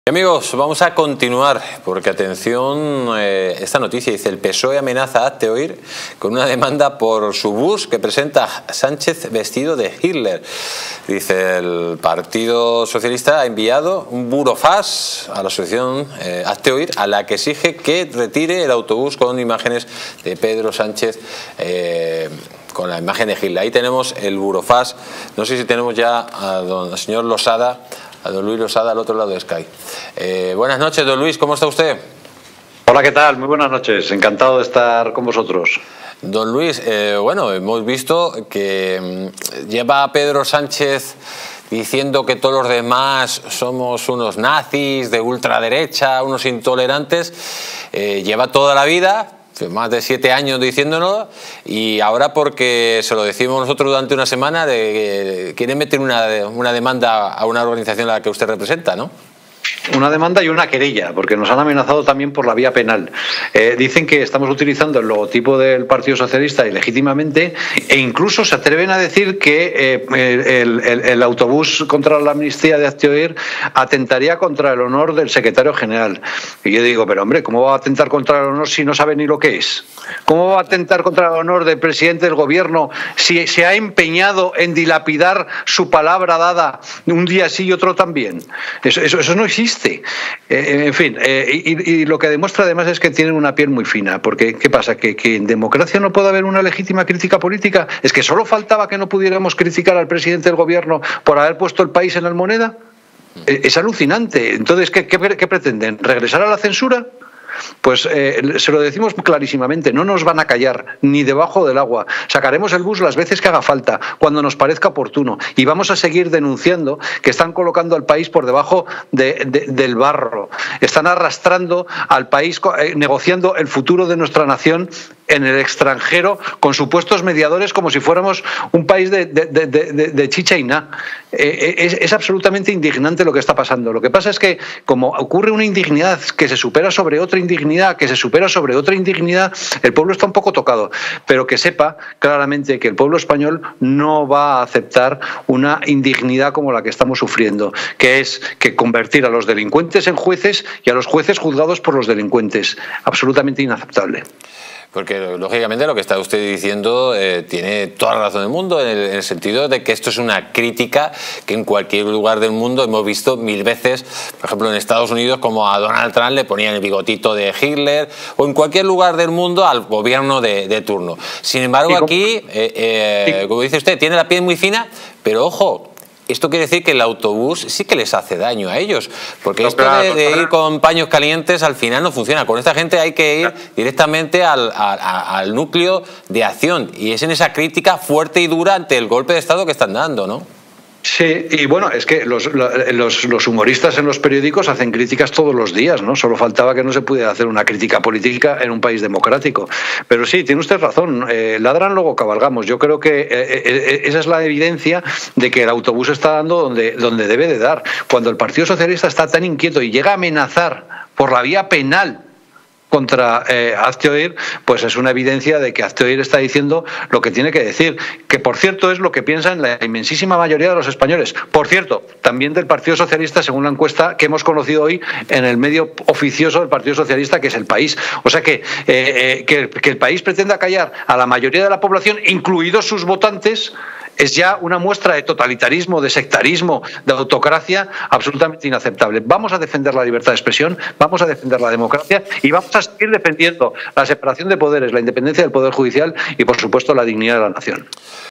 Amigos, vamos a continuar porque atención, esta noticia dice: el PSOE amenaza a Hazte con una demanda por su bus que presenta a Sánchez vestido de Hitler. Dice, el Partido Socialista ha enviado un burofax a la asociación Hazte, a la que exige que retire el autobús con imágenes de Pedro Sánchez, con la imagen de Hitler. Ahí tenemos el burofax. No sé si tenemos ya al señor Losada, a don Luis Losada al otro lado de Sky. Buenas noches, don Luis, ¿cómo está usted? Hola, ¿qué tal? Muy buenas noches, encantado de estar con vosotros. Don Luis, bueno, hemos visto que lleva a Pedro Sánchez diciendo que todos los demás somos unos nazis de ultraderecha, unos intolerantes. Lleva toda la vida, más de 7 años diciéndonos, y ahora porque se lo decimos nosotros durante una semana, quiere meter una demanda a una organización a la que usted representa, ¿no? Una demanda y una querella, porque nos han amenazado también por la vía penal. Dicen que estamos utilizando el logotipo del Partido Socialista ilegítimamente, e incluso se atreven a decir que el autobús contra la amnistía de Hazte atentaría contra el honor del secretario general. Y yo digo, pero hombre, ¿cómo va a atentar contra el honor si no sabe ni lo que es? ¿Cómo va a atentar contra el honor del presidente del gobierno si se ha empeñado en dilapidar su palabra dada un día sí y otro también? Eso no existe. En fin, y lo que demuestra además es que tienen una piel muy fina, porque ¿qué pasa? ¿Que en democracia no puede haber una legítima crítica política? ¿Es que solo faltaba que no pudiéramos criticar al presidente del gobierno por haber puesto el país en la almoneda? Es alucinante. Entonces, ¿qué pretenden? ¿Regresar a la censura? Pues se lo decimos clarísimamente, no nos van a callar ni debajo del agua. Sacaremos el bus las veces que haga falta, cuando nos parezca oportuno, y vamos a seguir denunciando que están colocando al país por debajo del barro. Están arrastrando al país, negociando el futuro de nuestra nación en el extranjero con supuestos mediadores, como si fuéramos un país de chicha y nada. Es absolutamente indignante lo que está pasando. Lo que pasa es que, como ocurre una indignidad que se supera sobre otra indignidad, que se supera sobre otra indignidad, el pueblo está un poco tocado. Pero que sepa claramente que el pueblo español no va a aceptar una indignidad como la que estamos sufriendo, que es que convertir a los delincuentes en jueces y a los jueces juzgados por los delincuentes. Absolutamente inaceptable. Porque, lógicamente, lo que está usted diciendo tiene toda la razón del mundo, en el sentido de que esto es una crítica que en cualquier lugar del mundo hemos visto 1000 veces. Por ejemplo, en Estados Unidos, como a Donald Trump le ponían el bigotito de Hitler, o en cualquier lugar del mundo al gobierno de turno. Sin embargo, aquí, como dice usted, tiene la piel muy fina, pero ojo, esto quiere decir que el autobús sí que les hace daño a ellos, porque esto de ir con paños calientes al final no funciona. Con esta gente hay que ir directamente al núcleo de acción, y es en esa crítica fuerte y dura ante el golpe de Estado que están dando, ¿no? Sí, y bueno, es que los humoristas en los periódicos hacen críticas todos los días, ¿no? Solo faltaba que no se pudiera hacer una crítica política en un país democrático. Pero sí, tiene usted razón, ladran luego cabalgamos. Yo creo que esa es la evidencia de que el autobús está dando donde debe de dar. Cuando el Partido Socialista está tan inquieto y llega a amenazar por la vía penal contra Hazte, pues es una evidencia de que Hazte está diciendo lo que tiene que decir, que por cierto es lo que piensan la inmensísima mayoría de los españoles. Por cierto, también del Partido Socialista, según la encuesta que hemos conocido hoy en el medio oficioso del Partido Socialista, que es El País. O sea que el País pretenda callar a la mayoría de la población, incluidos sus votantes, es ya una muestra de totalitarismo, de sectarismo, de autocracia absolutamente inaceptable. Vamos a defender la libertad de expresión, vamos a defender la democracia y vamos a seguir defendiendo la separación de poderes, la independencia del Poder Judicial y, por supuesto, la dignidad de la nación.